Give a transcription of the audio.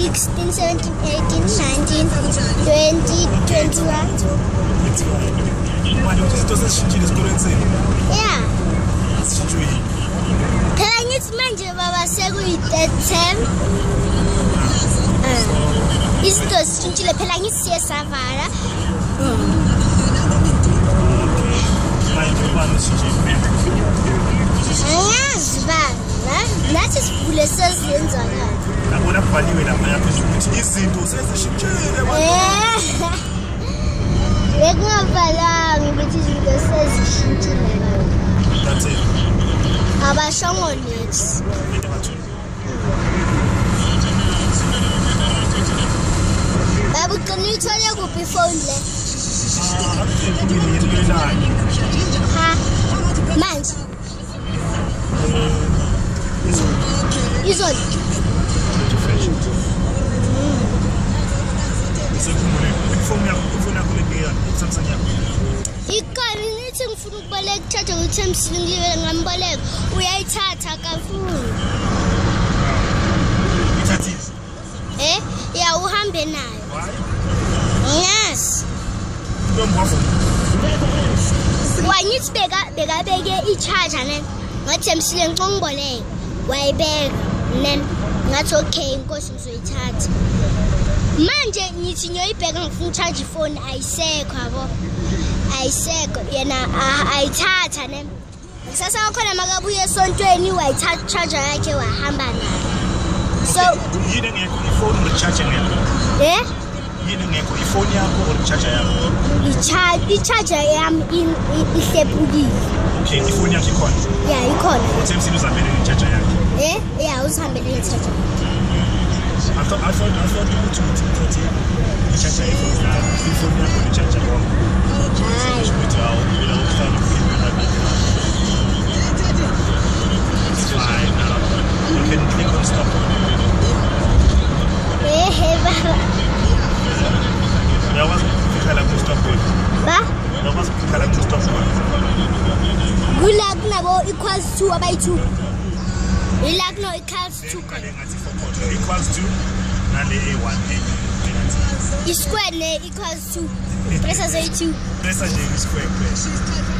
16, 17, 18, 19, 20, 21. Yeah. Phela ngithi manje baba sekuyi-third term. Izinto zishintshile phela ngithi siye savala. Angazi baba, nathi sivule seziyenzakala. Nabona kubhaliwe lapha yaphezulu ukuthi izinto sezishintshile baba. Bekungabalanga ukuthi izinto sezishintshile baba. That's it. Abashongo next. Baba ugcina uyithole kuphi ifoni le? Ha? Manje? Izolo. Ikhona nithi ngifuna ukuboleka ukuthatha ukuthi emsilingile ngamboleka uyayithatha kafuni. Ya uhambe nayo. Yes. Wangithi bekabeke i-charger ne ngathi emsileni ngicongboleka wayibeka ne ngathi okay inkosi ngizoyithatha. Manje ngithi ngiyoyibheka ngifuna charge phone ayisekho yabo. Ayisekho yena ayithatha ne. Sasa khona makabuye esontweni wayithatha charger yakhe wahamba nayo. So yini ngekho ifone recharger yakho? Yini ngekho ifone yakho or charger yakho? I-charger yami ihlephukile. Okay, ifone yakho ikhona? Yeah, ikhona. Usemsini uzihambele ne-charger yakho? Yeah, uzihambele ne-charger. I thought you would take the charger ifone yakho ne-charger yakho. It's fine. You can click on stop. There was to stop it. There was to stop it. Good luck now equals 2 by 2. You like no equals 2. Equals 2 and the A1. You square equals 2. Press as a 2. Press as a square.